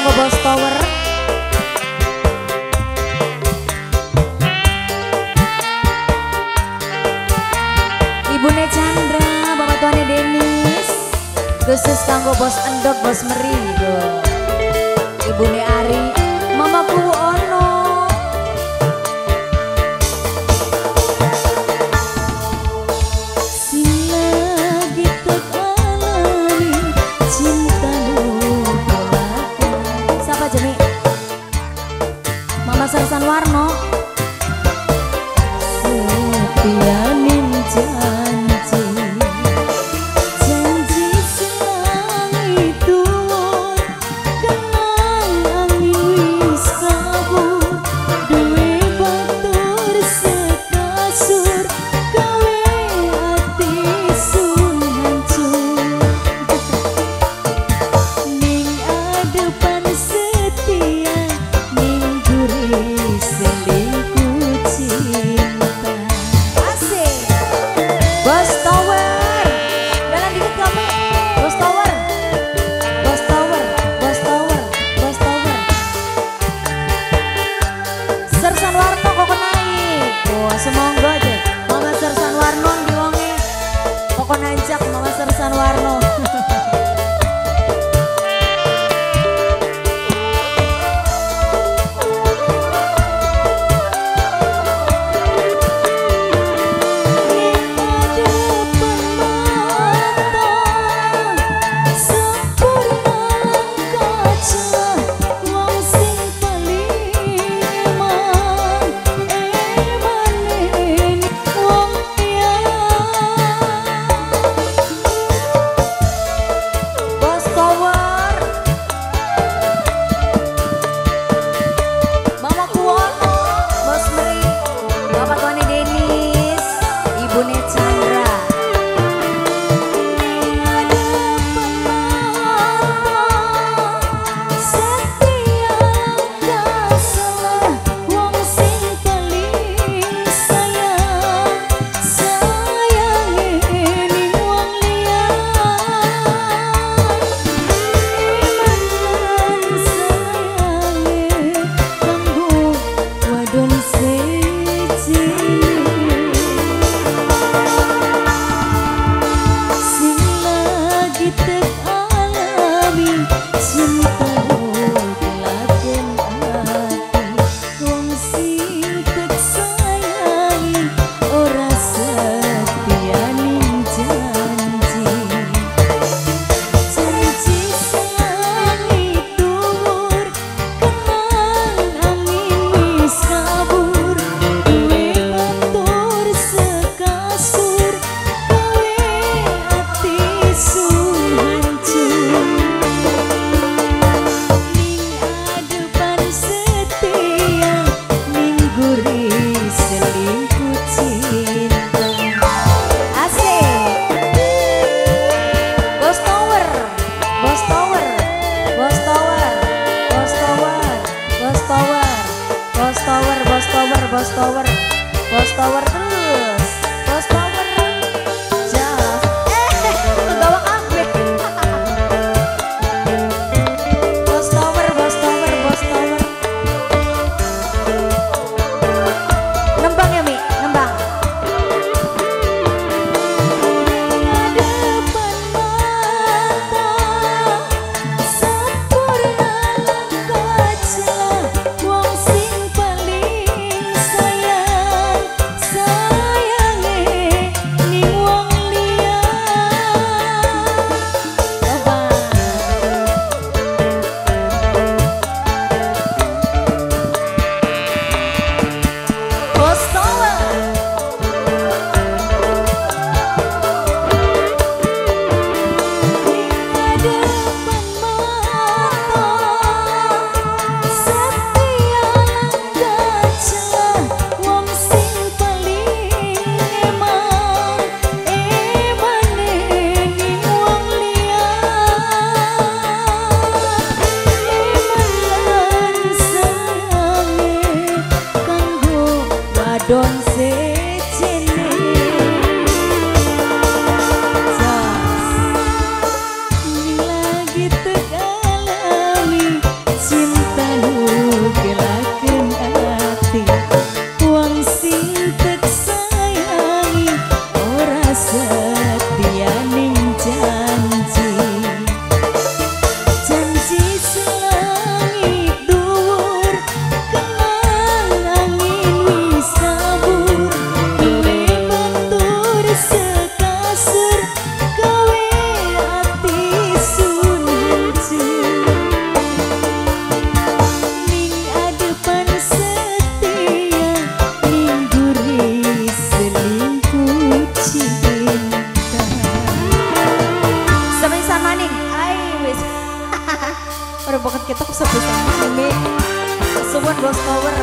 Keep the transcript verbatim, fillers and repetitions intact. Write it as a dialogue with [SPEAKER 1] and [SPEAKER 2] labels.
[SPEAKER 1] kanggo Bos Tower. Ibune Chandra, bapak tuane Denis. Khusus kanggo Bos Endok, Bos Meri. Ibune Ari, mamaku ono. Sarsan Warno setianin janji janji siang itu kenang angin wis kabur duwe batur sekasur gawe hati sun hancur ning adepan setia ning selingkuh cinta. Asik Bos Tower, jalan dikit kami. Bos Tower, Bos Tower, Bos Tower, Bos Tower. Sersan Warno kok naik. Wah semoga aja Mama Sersan Warno diwongi kok najak Mama Sersan Warno. Bos Tower, Bos Tower terus, Bos Tower jas, eh bawa kabeh. Bos Tower, Bos Tower, Bos Tower. Nembang ya Mi, nembang.
[SPEAKER 2] Sayang
[SPEAKER 1] kita sebut sama ini. Suwun bos power.